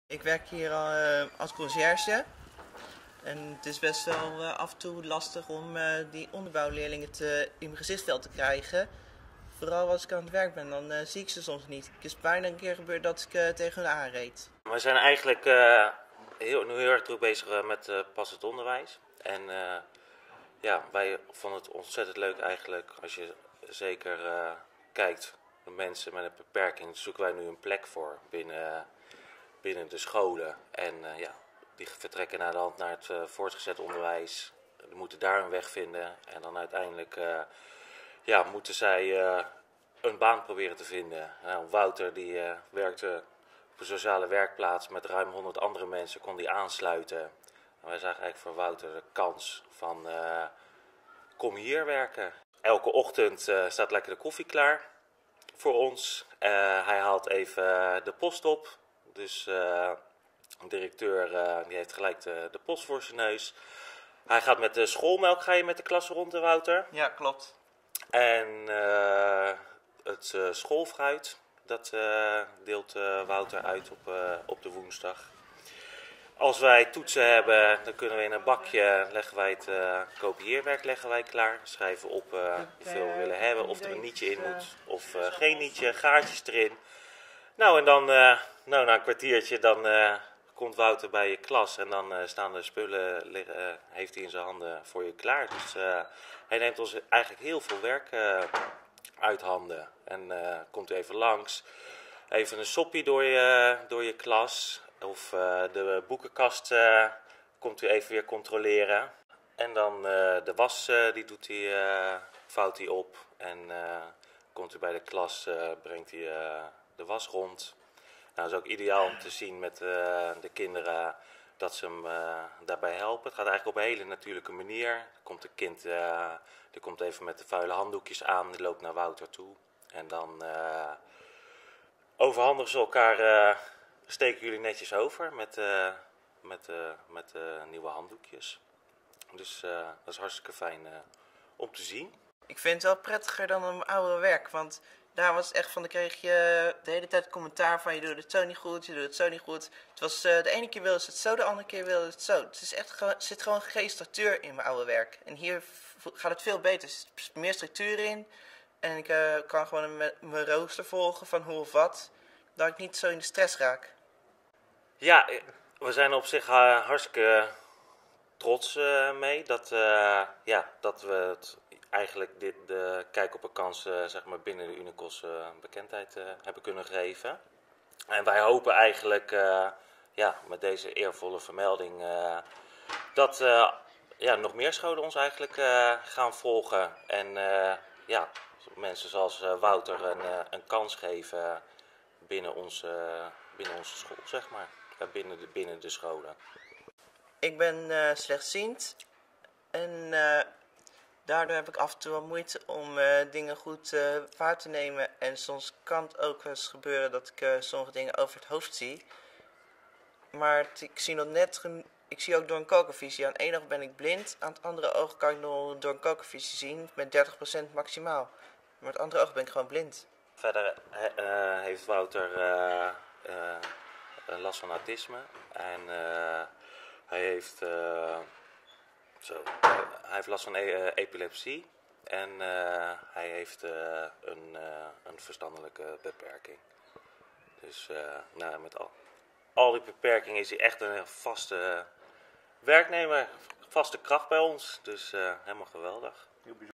Ik werk hier als conciërge en het is best wel af en toe lastig om die onderbouwleerlingen in mijn gezichtsveld te krijgen. Vooral als ik aan het werk ben, dan zie ik ze soms niet. Het is bijna een keer gebeurd dat ik tegen hun aanreed. We zijn eigenlijk nu heel erg druk bezig met passend onderwijs. En ja, wij vonden het ontzettend leuk eigenlijk als je zeker kijkt naar mensen met een beperking. Zoeken wij nu een plek voor binnen de scholen. En ja, die vertrekken naar de hand naar het voortgezet onderwijs. Die moeten daar een weg vinden. En dan uiteindelijk ja, moeten zij een baan proberen te vinden. Nou, Wouter die werkte op een sociale werkplaats met ruim 100 andere mensen, kon die aansluiten. En wij zagen eigenlijk voor Wouter de kans van kom hier werken. Elke ochtend staat lekker de koffie klaar voor ons. Hij haalt even de post op. Dus de directeur die heeft gelijk de post voor zijn neus. Hij gaat met de schoolmelk, ga je met de klas rond, Wouter? Ja, klopt. En het schoolfruit, dat deelt Wouter uit op de woensdag. Als wij toetsen hebben, dan kunnen we in een bakje, leggen wij het kopieerwerk leggen wij klaar. Schrijven op hoeveel we willen hebben, of er een nietje in moet of geen nietje, gaatjes erin. Nou en dan, na een kwartiertje, dan komt Wouter bij je klas en dan staan de spullen, heeft hij in zijn handen voor je klaar. Dus hij neemt ons eigenlijk heel veel werk uit handen. En komt u even langs, even een soppie door je klas of de boekenkast komt u even weer controleren. En dan de was, die doet hij, vouwt hij op en komt u bij de klas, brengt hij de was rond. Nou, dat is ook ideaal om te zien met de kinderen dat ze hem daarbij helpen. Het gaat eigenlijk op een hele natuurlijke manier. Er komt een kind, die komt even met de vuile handdoekjes aan, die loopt naar Wouter toe. En dan overhandigen ze elkaar, steken jullie netjes over met nieuwe handdoekjes. Dus dat is hartstikke fijn om te zien. Ik vind het wel prettiger dan een oude werk, want daar was het echt van, dan kreeg je de hele tijd commentaar van je doet het zo niet goed, je doet het zo niet goed. Het was de ene keer wilden ze het zo, de andere keer wilden ze het zo. Het is echt, zit gewoon geen structuur in mijn oude werk. En hier gaat het veel beter, er zit meer structuur in. En ik kan gewoon mijn rooster volgen van hoe of wat, dat ik niet zo in de stress raak. Ja, we zijn op zich hartstikke trots mee dat we het eigenlijk de kijk op een kans zeg maar binnen de Unicos bekendheid hebben kunnen geven. En wij hopen eigenlijk met deze eervolle vermelding dat nog meer scholen ons eigenlijk gaan volgen. En mensen zoals Wouter een kans geven binnen onze school, zeg maar. Binnen de scholen. Ik ben slechtziend en daardoor heb ik af en toe wel moeite om dingen goed waar te nemen. En soms kan het ook wel eens gebeuren dat ik sommige dingen over het hoofd zie. Maar ik zie ook door een kokervisie. Aan het ene oog ben ik blind, aan het andere oog kan ik nog door een kokervisie zien met 30% maximaal. Maar het andere oog ben ik gewoon blind. Verder heeft Wouter last van autisme en hij heeft last van epilepsie en hij heeft een verstandelijke beperking. Dus met al die beperkingen is hij echt een vaste werknemer, vaste kracht bij ons. Dus helemaal geweldig.